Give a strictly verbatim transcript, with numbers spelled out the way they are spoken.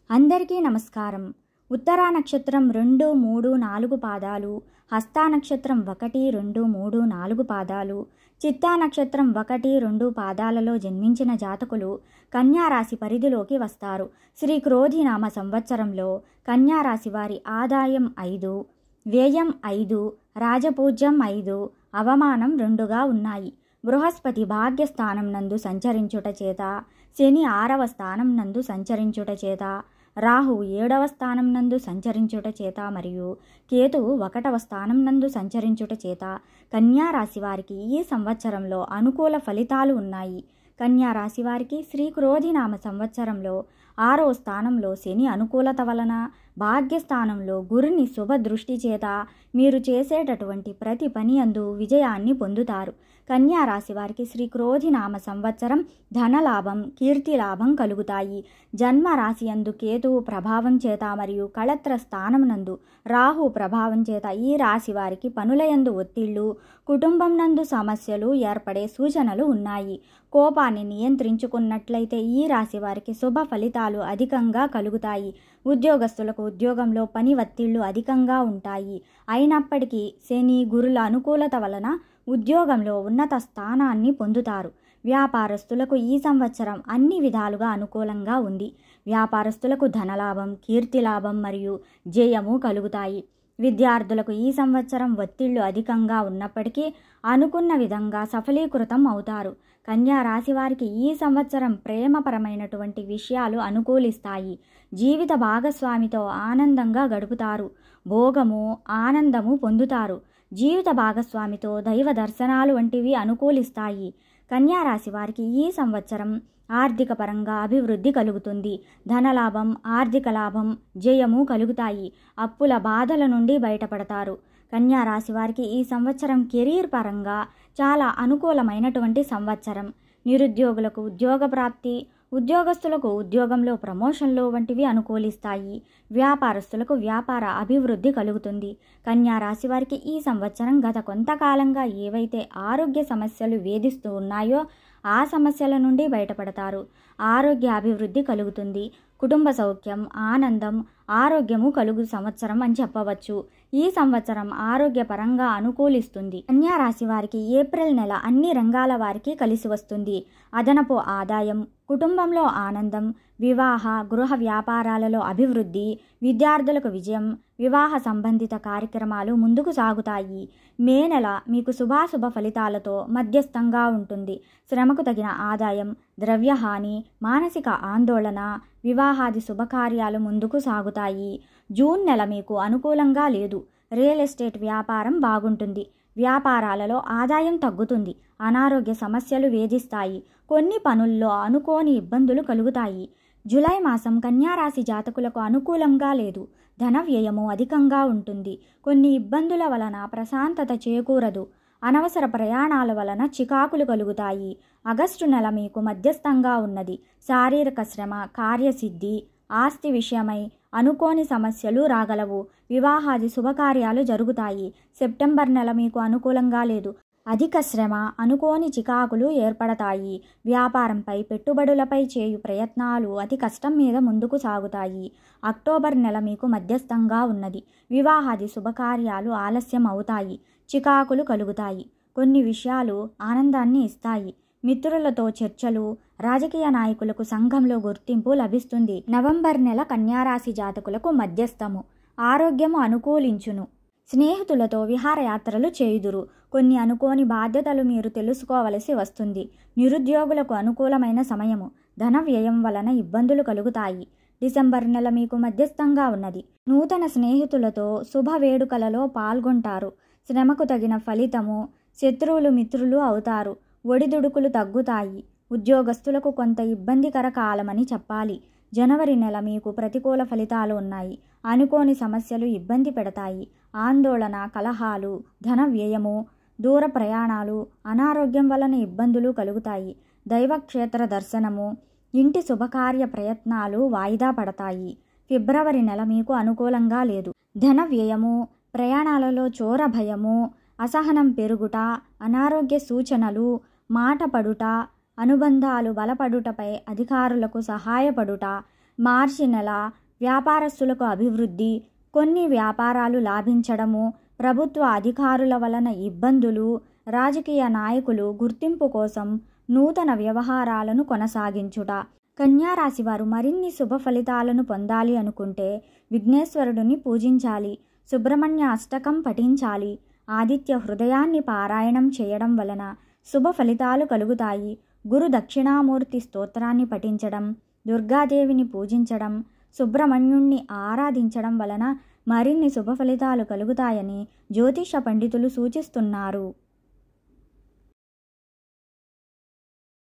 అందరికీ నమస్కారం. ఉత్తరా నక్షత్రం రెండు మూడు నాలుగు పాదాలు, హస్తా నక్షత్రం ఒకటి రెండు మూడు నాలుగు పాదాలు, చిత్తా నక్షత్రం ఒకటి రెండు పాదాలలో జన్మించిన జాతకులు కన్యారాశి పరిధిలోకి వస్తారు. శ్రీ క్రోధినామ సంవత్సరంలో కన్యారాశి వారి ఆదాయం ఐదు, వ్యయం ఐదు, రాజపూజ్యం ఐదు, అవమానం రెండుగా ఉన్నాయి. బృహస్పతి భాగ్యస్థానం నందు సంచరించుట చేత, శని ఆరవ స్థానం నందు సంచరించుట చేత, రాహు ఏడవ స్థానం నందు సంచరించుట చేత మరియు కేతువు ఒకటవ స్థానం నందు సంచరించుట చేత కన్యారాశి వారికి ఈ సంవత్సరంలో అనుకూల ఫలితాలు ఉన్నాయి. కన్యారాశి వారికి శ్రీ క్రోధినామ సంవత్సరంలో ఆరో స్థానంలో శని అనుకూలత వలన, భాగ్యస్థానంలో గురుని శుభ దృష్టి చేత మీరు చేసేటటువంటి ప్రతి పని యందు విజయాన్ని పొందుతారు. కన్యారాశి వారికి శ్రీ క్రోధినామ సంవత్సరం ధనలాభం, కీర్తి లాభం కలుగుతాయి. జన్మ రాశి యందు కేతువు ప్రభావం చేత మరియు కళత్ర స్థానం నందు రాహు ప్రభావం చేత ఈ రాశి వారికి పనుల యందు ఒత్తిళ్లు, కుటుంబం నందు సమస్యలు ఏర్పడే సూచనలు ఉన్నాయి. కోపాన్ని నియంత్రించుకున్నట్లయితే ఈ రాశి వారికి శుభ ఫలితాలు అధికంగా కలుగుతాయి. ఉద్యోగస్తులకు ఉద్యోగంలో పని ఒత్తిళ్లు అధికంగా ఉంటాయి. అయినప్పటికీ శని గురుల అనుకూలత వలన ఉద్యోగంలో ఉన్నత స్థానాన్ని పొందుతారు. వ్యాపారస్తులకు ఈ సంవత్సరం అన్ని విధాలుగా అనుకూలంగా ఉంది. వ్యాపారస్తులకు ధనలాభం, కీర్తి లాభం మరియు జయము కలుగుతాయి. విద్యార్థులకు ఈ సంవత్సరం ఒత్తిళ్లు అధికంగా ఉన్నప్పటికీ అనుకున్న విధంగా సఫలీకృతం అవుతారు. కన్యా రాశి వారికి ఈ సంవత్సరం ప్రేమపరమైనటువంటి విషయాలు అనుకూలిస్తాయి. జీవిత భాగస్వామితో ఆనందంగా గడుపుతారు. భోగము, ఆనందము పొందుతారు. జీవిత భాగస్వామితో దైవ దర్శనాలు వంటివి అనుకూలిస్తాయి. కన్యారాశి వారికి ఈ సంవత్సరం ఆర్థిక పరంగా అభివృద్ధి కలుగుతుంది. ధనలాభం, ఆర్థిక లాభం, జయము కలుగుతాయి. అప్పుల బాధల నుండి బయటపడతారు. కన్యారాశి వారికి ఈ సంవత్సరం కెరీర్ పరంగా చాలా అనుకూలమైనటువంటి సంవత్సరం. నిరుద్యోగులకు ఉద్యోగ ప్రాప్తి, ఉద్యోగస్తులకు ఉద్యోగంలో ప్రమోషన్లు వంటివి అనుకూలిస్తాయి. వ్యాపారస్తులకు వ్యాపార అభివృద్ధి కలుగుతుంది. కన్యా రాశి వారికి ఈ సంవత్సరం గత కొంతకాలంగా ఏవైతే ఆరోగ్య సమస్యలు వేధిస్తూ ఉన్నాయో ఆ సమస్యల నుండి బయటపడతారు. ఆరోగ్య అభివృద్ధి కలుగుతుంది. కుటుంబ సౌఖ్యం, ఆనందం, ఆరోగ్యము కలుగు సంవత్సరం అని చెప్పవచ్చు. ఈ సంవత్సరం ఆరోగ్యపరంగా అనుకూలిస్తుంది. కన్యా రాశి వారికి ఏప్రిల్ నెల అన్ని రంగాల వారికి కలిసి వస్తుంది. అదనపు ఆదాయం, కుటుంబంలో ఆనందం, వివాహ గృహ వ్యాపారాలలో అభివృద్ధి, విద్యార్థులకు విజయం, వివాహ సంబంధిత కార్యక్రమాలు ముందుకు సాగుతాయి. మే నెల మీకు శుభాశుభ ఫలితాలతో మధ్యస్థంగా ఉంటుంది. శ్రమకు తగిన ఆదాయం, ద్రవ్యహాని, మానసిక ఆందోళన, వివాహాది శుభకార్యాలు ముందుకు సాగుతాయి. జూన్ నెల మీకు అనుకూలంగా లేదు. రియల్ ఎస్టేట్ వ్యాపారం బాగుంటుంది. వ్యాపారాలలో ఆదాయం తగ్గుతుంది. అనారోగ్య సమస్యలు వేధిస్తాయి. కొన్ని పనుల్లో అనుకోని ఇబ్బందులు కలుగుతాయి. జూలై మాసం కన్యారాశి జాతకులకు అనుకూలంగా లేదు. ధన వ్యయము అధికంగా ఉంటుంది. కొన్ని ఇబ్బందుల వలన ప్రశాంతత చేకూరదు. అనవసర ప్రయాణాల వలన చికాకులు కలుగుతాయి. ఆగస్టు నెల మీకు మధ్యస్థంగా ఉన్నది. శారీరక శ్రమ, కార్యసిద్ధి, ఆస్తి విషయమై అనుకోని సమస్యలు రాగలవు. వివాహాది శుభకార్యాలు జరుగుతాయి. సెప్టెంబర్ నెల మీకు అనుకూలంగా లేదు. అధిక శ్రమ, అనుకోని చికాకులు ఏర్పడతాయి. వ్యాపారంపై, పెట్టుబడులపై చేయు ప్రయత్నాలు అతి కష్టం మీద ముందుకు సాగుతాయి. అక్టోబర్ నెల మీకు మధ్యస్థంగా ఉన్నది. వివాహాది శుభకార్యాలు ఆలస్యం అవుతాయి. చికాకులు కలుగుతాయి. కొన్ని విషయాలు ఆనందాన్ని ఇస్తాయి. మిత్రులతో చర్చలు, రాజకీయ నాయకులకు సంఘంలో గుర్తింపు లభిస్తుంది. నవంబర్ నెల కన్యారాశి జాతకులకు మధ్యస్థము. ఆరోగ్యము అనుకూలించును. స్నేహితులతో విహారయాత్రలు చేయుదురు. కొన్ని అనుకోని బాధ్యతలు మీరు తెలుసుకోవలసి వస్తుంది. నిరుద్యోగులకు అనుకూలమైన సమయము. ధన వ్యయం వలన ఇబ్బందులు కలుగుతాయి. డిసెంబర్ నెల మీకు మధ్యస్థంగా ఉన్నది. నూతన స్నేహితులతో శుభ వేడుకలలో పాల్గొంటారు. శ్రమకు తగిన ఫలితము. శత్రువులు మిత్రులు అవుతారు. ఒడిదుడుకులు తగ్గుతాయి. ఉద్యోగస్తులకు కొంత ఇబ్బందికర కాలమని చెప్పాలి. జనవరి నెల మీకు ప్రతికూల ఫలితాలు ఉన్నాయి. అనుకోని సమస్యలు ఇబ్బంది పెడతాయి. ఆందోళన, కలహాలు, ధన వ్యయము, దూర ప్రయాణాలు, అనారోగ్యం వలన ఇబ్బందులు కలుగుతాయి. దైవక్షేత్ర దర్శనము, ఇంటి శుభకార్య ప్రయత్నాలు వాయిదా పడతాయి. ఫిబ్రవరి నెల మీకు అనుకూలంగా లేదు. ధన వ్యయము, ప్రయాణాలలో చోర భయము, అసహనం పెరుగుట, అనారోగ్య సూచనలు, మాట పడుట, అనుబంధాలు బలపడుటపై అధికారులకు సహాయపడుట, మార్చి నెల వ్యాపారస్తులకు అభివృద్ధి, కొన్ని వ్యాపారాలు లాభించడము, ప్రభుత్వ అధికారుల వలన ఇబ్బందులు, రాజకీయ నాయకులు గుర్తింపు కోసం నూతన వ్యవహారాలను కొనసాగించుట. కన్యారాశి వారు మరిన్ని శుభ ఫలితాలను పొందాలి అనుకుంటే విఘ్నేశ్వరుడిని పూజించాలి, సుబ్రహ్మణ్య అష్టకం పఠించాలి, ఆదిత్య హృదయాన్ని పారాయణం చేయడం వలన శుభ ఫలితాలు కలుగుతాయి. గురు దక్షిణామూర్తి స్తోత్రాన్ని పఠించడం, దుర్గాదేవిని పూజించడం, సుబ్రహ్మణ్యుణ్ణి ఆరాధించడం వలన మరిన్ని శుభ ఫలితాలు కలుగుతాయని జ్యోతిష పండితులు సూచిస్తున్నారు.